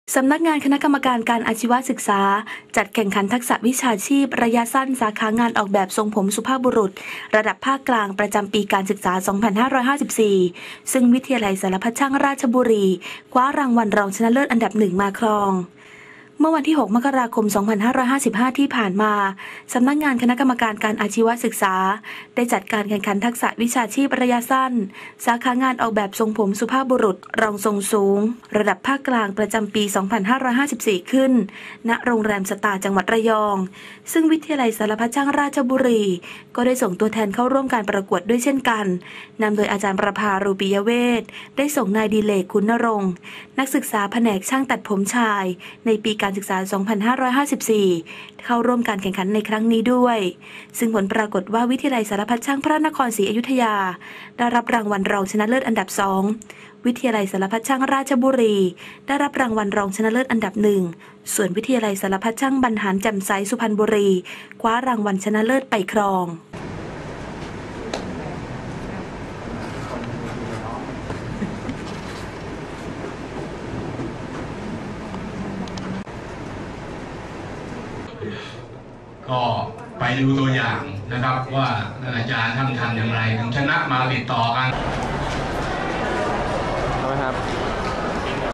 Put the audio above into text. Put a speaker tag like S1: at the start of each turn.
S1: สำนักงานคณะกรรมการการอาชีวศึกษาจัดแข่งขันทักษะวิชาชีพระยะสั้นสาขางานออกแบบทรงผมสุภาพบุรุษระดับภาคกลางประจำปีการศึกษา 2554 ซึ่งวิทยาลัยสารพัดช่างราชบุรีคว้ารางวัลรองชนะเลิศอันดับหนึ่งมาครองเมื่อวันที่ 6 มกราคม 2555 ที่ผ่านมาสำนักงานคณะกรรมการการอาชีวศึกษาได้จัดการแข่งขันทักษะวิชาชีพระยะสั้นสาขางานออกแบบทรงผมสุภาพบุรุษรองทรงสูงระดับภาคกลางประจำปี 2554 ขึ้นณโรงแรมสตาร์จังหวัดระยองซึ่งวิทยาลัยสารพัดช่างราชบุรีก็ได้ส่งตัวแทนเข้าร่วมการประกวดด้วยเช่นกันนำโดยอาจารย์ประภา รูปิยเวชได้ส่งนายดิเลก คุณณรงค์นักศึกษาแผนกช่างตัดผมชายในปีการศึกษา 2554 เข้าร่วมการแข่งขันในครั้งนี้ด้วยซึ่งผลปรากฏว่าวิทยาลัยสารพัดช่างพระนครศรีอยุธยาได้รับรางวัลรองชนะเลิศอันดับ 2วิทยาลัยสารพัดช่างราชบุรีได้รับรางวัลรองชนะเลิศอันดับ 1ส่วนวิทยาลัยสารพัดช่างบรรหารแจ่มใสสุพรรณบุรีคว้ารางวัลชนะเลิศไปครอง
S2: ก็ไปดูตัวอย่างนะครับว่าอาจารย์ท่านทำอย่างไรถึงชนะมาติดต่อกัน
S3: ครับ